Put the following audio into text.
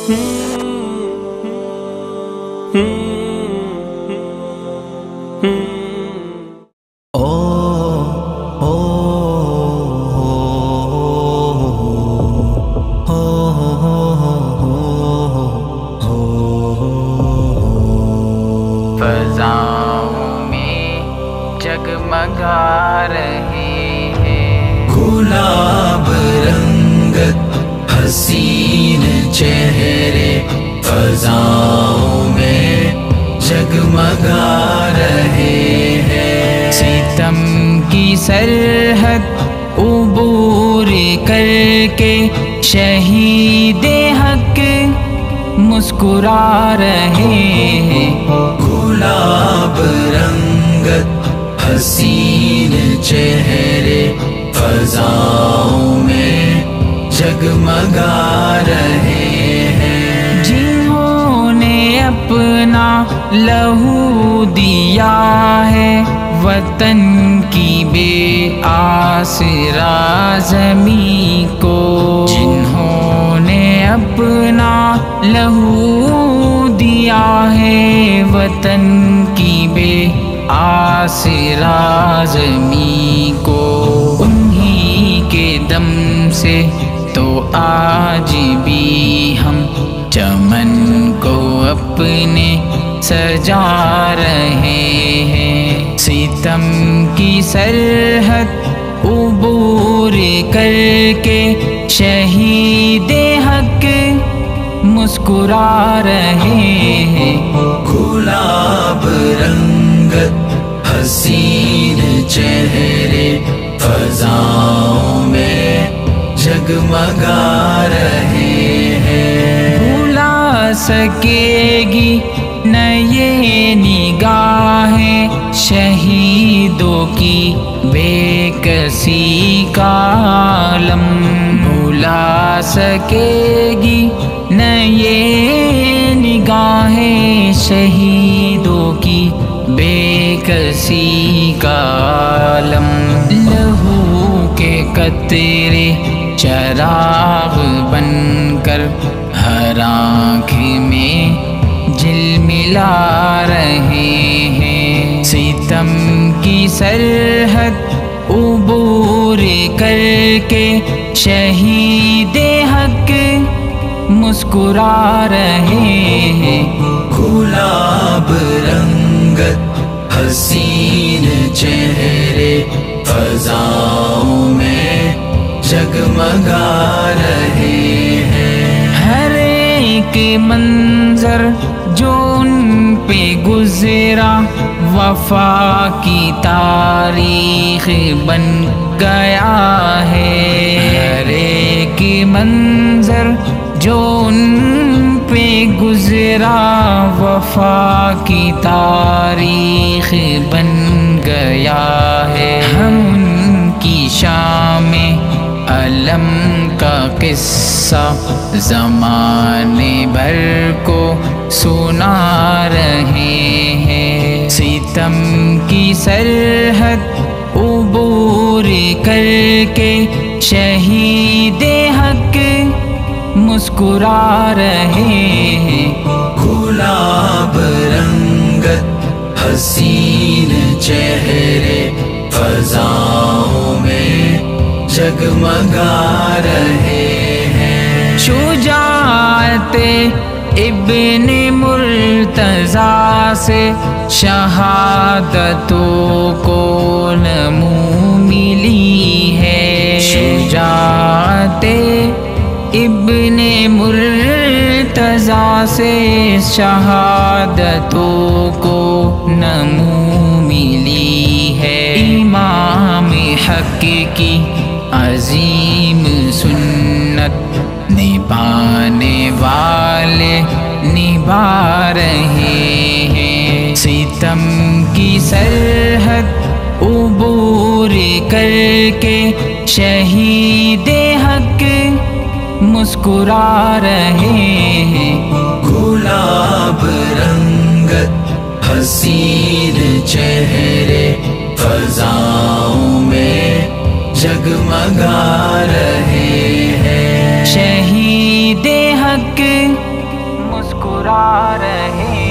فضاؤں میں جگمگا رہے ہیں، گلاب رنگت حسین چہرے فضاؤں میں جگمگا رہے ہیں، ستم کی سرحد عبور کر کے شہید حق مسکرا رہے ہیں، گلاب رنگت حسین چہرے فضاؤں میں جگمگا رہے ہیں، جنہوں نے اپنا لہو دیا ہے وطن کی بے آسرا زمین کو، جنہوں نے اپنا لہو دیا ہے وطن کی بے آسرا زمین کو، انہی کے دم سے تو آج بھی ہم چمن کو اپنے سجا رہے ہیں، ستم کی سرحد عبور کر کے شہید حق مسکرا رہے ہیں، گلاب رنگت حسین چہرے فضاؤں میں جگمگا رہے ہیں، بھلا سکے گی نہ یہ نگاہیں شہیدوں کی بے کسی کا عالم، بھلا سکے گی نہ یہ نگاہیں شہیدوں کی بے کسی کا عالم، لہو کے قطرے چراغ بن کر ہر آنکھ میں جلملا رہے ہیں، ستم کی سرحد عبور کر کے شہید حق مسکرا رہے ہیں، گلاب رنگت حسین چہرے فضاؤں میں جگمگا رہے ہیں، ہر ایک منظر جو ان پہ گزرا وفا کی تاریخ بن گیا ہے، ہر ایک منظر جو ان پہ گزرا وفا کی تاریخ بن گیا ہے، ہم ان کی شام علم کا قصہ زمانے بھر کو سنا رہے ہیں، ستم کی سرحد عبور کر کے شہید حق مسکرا رہے ہیں، گلاب رنگت حسین چہرے فضاؤں میں جگمگا رہے ہیں، شجاعت ابن مرتضیٰ سے شہادتوں کو نمو ملی ہے، شجاعت ابن مرتضیٰ سے شہادتوں کو نمو ملی ہے، امام حق کی عظیم سنت نبھانے والے نبھا رہے ہیں، ستم کی سرحد عبور کر کے شہید حق مسکرا رہے ہیں، گلاب رنگت حسین چہرے فضاؤں میں جگمگا رہے ہیں، شہید حق गा रहे